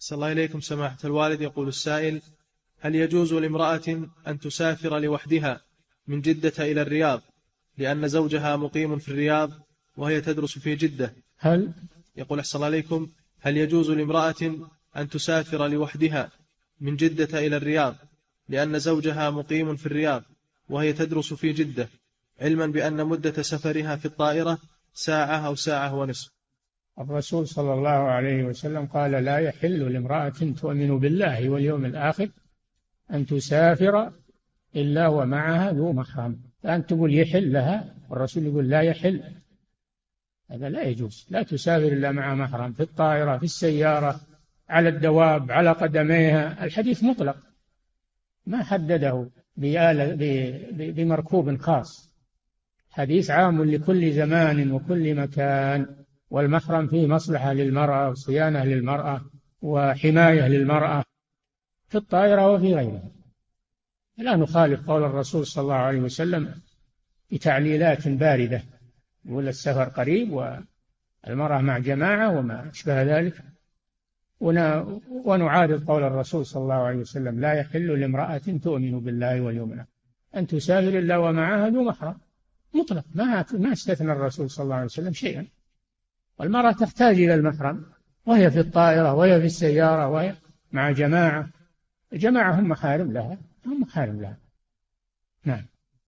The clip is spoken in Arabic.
أحسن الله إليكم سماحة الوالد. يقول السائل: هل يجوز لامرأة أن تسافر لوحدها من جدة إلى الرياض لأن زوجها مقيم في الرياض وهي تدرس في جدة؟ يقول أحسن الله إليكم: هل يجوز لامرأة أن تسافر لوحدها من جدة إلى الرياض لأن زوجها مقيم في الرياض وهي تدرس في جدة، علما بأن مدة سفرها في الطائرة ساعة أو ساعة ونصف؟ الرسول صلى الله عليه وسلم قال: لا يحل لامرأة تؤمن بالله واليوم الآخر أن تسافر إلا ومعها ذو محرم. فأنت تقول يحل لها، والرسول يقول لا يحل. هذا لا يجوز. لا تسافر إلا مع محرم، في الطائرة، في السيارة، على الدواب، على قدميها. الحديث مطلق ما حدده بمركوب خاص. حديث عام لكل زمان وكل مكان، والمحرم فيه مصلحة للمرأة وصيانة للمرأة وحماية للمرأة في الطائرة وفي غيرها. لا نخالف قول الرسول صلى الله عليه وسلم بتعليلات باردة، يقول السفر قريب والمرأة مع جماعة وما أشبه ذلك، ونعارض قول الرسول صلى الله عليه وسلم: لا يحل لامرأة تؤمن بالله واليوم الآخر أن تسافر إلا ومعها ذو محرم. مطلق، ما استثنى الرسول صلى الله عليه وسلم شيئا. والمرأة تحتاج إلى المحرم وهي في الطائرة وهي في السيارة وهي مع جماعة. الجماعة هم محارم لها، هم محارم لها. نعم.